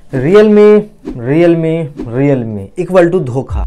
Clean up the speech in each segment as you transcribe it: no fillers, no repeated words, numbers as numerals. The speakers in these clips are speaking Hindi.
रियलमी इक्वल टू धोखा।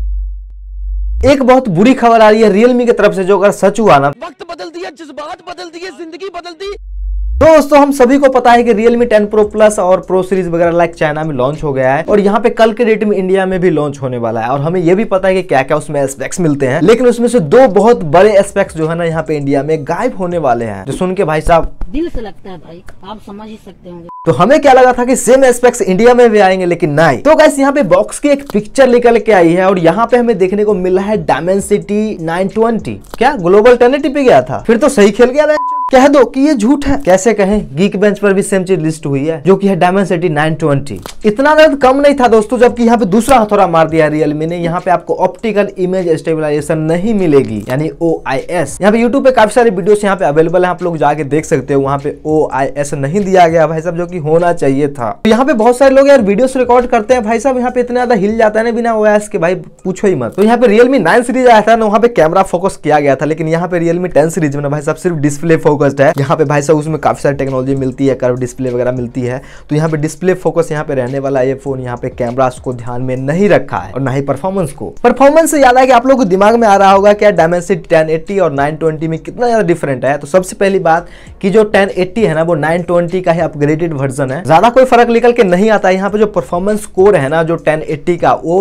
एक बहुत बुरी खबर आ रही है रियलमी की तरफ से, जो अगर सच हुआ ना, वक्त बदल दिया, जज्बात बदल दिए, जिंदगी बदल दी। दोस्तों हम सभी को पता है कि Realme 10 Pro Plus और Pro सीरीज वगैरह लाइक चाइना में लॉन्च हो गया है और यहाँ पे कल के डेट में इंडिया में भी लॉन्च होने वाला है। और हमें ये भी पता है कि क्या क्या उसमें एस्पेक्ट्स मिलते हैं, लेकिन उसमें से दो बहुत बड़े एस्पेक्ट्स जो है ना यहाँ पे इंडिया में गायब होने वाले हैं, जो सुन के भाई साहब दिल से लगता है भाई, आप समझ ही सकते होंगे। तो हमें क्या लगा था कि सेम एस्पेक्ट्स इंडिया में भी आएंगे, लेकिन नहीं। तो गाइस यहाँ पे बॉक्स की एक पिक्चर निकल के आई है और यहाँ पे हमें देखने को मिला है Dimensity 920। क्या ग्लोबल 1080 पे गया था? फिर तो सही खेल गया। कह दो कि ये झूठ है, कैसे कहें? गीक बेंच पर भी सेम चीज लिस्ट हुई है, जो कि है Dimensity 920। इतना दर्द कम नहीं था दोस्तों, जबकि यहाँ पे दूसरा हथौड़ा मार दिया रियलमी ने। यहाँ पे आपको ऑप्टिकल इमेज स्टेबलाइजेशन नहीं मिलेगी, यानी OIS। यहाँ पे यूट्यूब पे काफी सारे वीडियोस यहाँ पे अवेलेबल है, आप लोग जाके देख सकते हो। वहाँ पे OIS नहीं दिया गया भाई साहब, जो कि होना चाहिए था। तो यहाँ पे बहुत सारे लोग यार वीडियोस रिकॉर्ड करते हैं भाई साहब, यहाँ पे इतना ज्यादा हिल जाता है ना बिना OIS के, भाई पूछो ही मत। तो यहाँ पे Realme 9 सीरीज आया था ना, वहाँ पे कैमरा फोकस किया गया था, लेकिन यहाँ पे Realme 10 सीरीज में ना भाई साहब सिर्फ डिस्प्ले फोकस्ड है। यहाँ पे भाई साहब उसमें काफी सारी टेक्नोलॉजी मिलती है, कर्व डिस्प्ले वगैरह मिलती है। तो यहाँ पे डिस्प्ले फोकस यहाँ पे रहने वाला ये फोन यहाँ पे कैमरा को ध्यान में नहीं रखा है और ना ही परफॉर्मेंस को। परफॉर्मेंस से याद है कि आप लोगों को दिमाग में आ रहा होगा कि Dimensity 1080 और 920 में कितना ज्यादा डिफरेंट है। तो सबसे पहली बात कि जो 1080 है ना वो 920 का ही अपग्रेडेड वर्जन है, ज्यादा कोई फर्क निकल के नहीं आता है। यहाँ पे जो परफॉर्मेंस कोर है ना जो 1080 का वो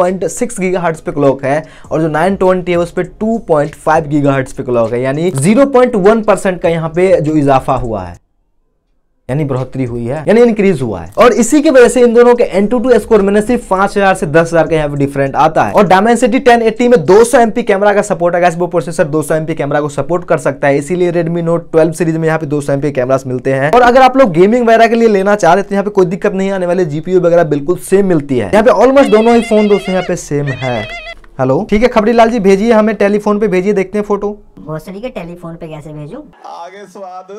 2.6 गीगाहर्ट्ज पे क्लॉक है और जो 920 है उस पे 2.5 गीगाहर्ट्ज पे क्लॉक है, यानी 0.1% का यहाँ पे जो इजाफा हुआ है, यानी बढ़ोतरी हुई है, यानी इंक्रीज हुआ है। और इसी की वजह से इन दोनों के Antutu स्कोर में सिर्फ 5000 से 10000 का यहाँ पे डिफरेंट आता है। और Dimensity 1080 में 200 MP कैमरा का सपोर्ट है, वो प्रोसेसर 200 MP कैमरा को सपोर्ट कर सकता है, इसीलिए Redmi Note 12 सीरीज में यहाँ पे 200 MP कैमरास मिलते हैं। और अगर आप लोग गेमिंग वगैरह के लिए लेना चाह रहे तो यहाँ पे कोई दिक्कत नहीं आने वाली, GPU वगैरह बिल्कुल सेम मिलती है। यहाँ पे ऑलमोस्ट दोनों ही फोन दोस्तों यहाँ पे सेम है। हेलो ठीक है खबरी लाल जी, भेजिए हमें टेलीफोन पे भेजिए, देखते हैं फोटो। भोसड़ी के टेलीफोन पे कैसे भेजूं? आगे स्वाद।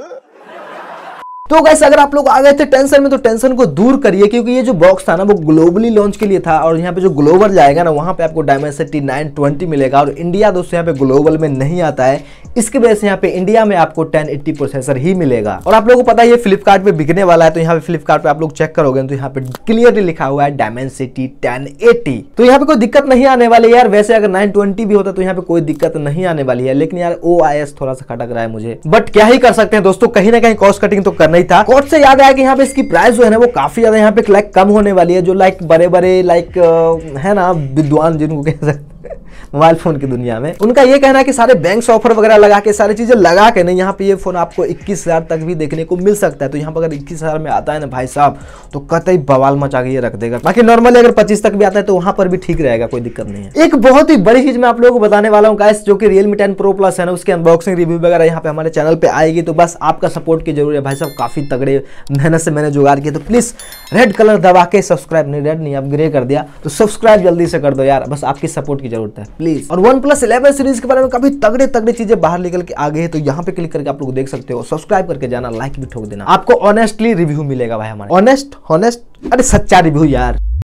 तो गाइस अगर आप लोग आ गए थे टेंशन में तो टेंशन को दूर करिए, क्योंकि ये जो बॉक्स था ना वो ग्लोबली लॉन्च के लिए था और यहाँ पे जो ग्लोबल जाएगा ना वहाँ पे आपको Dimensity 920 मिलेगा। और इंडिया दोस्तों यहाँ पे ग्लोबल में नहीं आता है, इसकी वजह से यहाँ पे इंडिया में आपको 1080 प्रोसेसर ही मिलेगा। और आप लोगों को पता है ये फ्लिपकार्ट पे बिकने वाला है, तो यहाँ पे फ्लिपकार्ट पे आप लोग चेक करोगे तो यहाँ पे क्लियरली लिखा हुआ है Dimensity 1080। तो यहाँ पे कोई दिक्कत नहीं आने वाली यार। वैसे अगर 920 भी होता तो यहाँ पे कोई दिक्कत नहीं आने वाली है, लेकिन यार OIS थोड़ा सा खटक रहा है मुझे, बट क्या ही कर सकते हैं दोस्तों, कहीं ना कहीं कॉस्ट कटिंग तो करना ही था। कॉस्ट से याद आया कि यहाँ पे इसकी प्राइस जो है ना वो काफी ज्यादा यहाँ पे लाइक कम होने वाली है। जो लाइक बड़े बड़े लाइक है ना विद्वान जिनको कह सकते मोबाइल फोन की दुनिया में, उनका ये कहना है कि सारे बैंक्स ऑफर वगैरह लगा के सारी चीजें लगा के नहीं, यहाँ पे ये फोन आपको 21000 तक भी देखने को मिल सकता है। तो यहाँ पर अगर 21000 में आता है ना भाई साहब तो कतई बवाल मचा के ये रख देगा। बाकी नॉर्मली अगर 25 तक भी आता है तो वहां पर भी ठीक रहेगा, कोई दिक्कत नहीं है। एक बहुत ही बड़ी चीज मैं आप लोगों को बताने वाला हूँ गाइस, जो कि Realme 10 Pro Plus है ना उसकी अनबॉक्सिंग रिव्यू वगैरह यहाँ पे हमारे चैनल पे आएगी। तो बस आपका सपोर्ट की जरूरत है भाई साहब, काफी तगड़े मेहनत से मैंने जुगाड़ किया। तो प्लीज रेड कलर दबा के सब्सक्राइब, नहीं रेड नहीं अब ग्रे कर दिया, तो सब्सक्राइब जल्दी से कर दो यार, बस आपकी सपोर्ट की जरूरत है प्लीज। और OnePlus 11 सीरीज के बारे में काफी तगड़े तगड़े चीजें बाहर निकल के आ गए हैं, तो यहाँ पे क्लिक करके आप लोग देख सकते हो। सब्सक्राइब करके जाना, लाइक भी ठोक देना, आपको ऑनेस्टली रिव्यू मिलेगा भाई हमारे। ऑनेस्ट अरे सच्चा रिव्यू यार।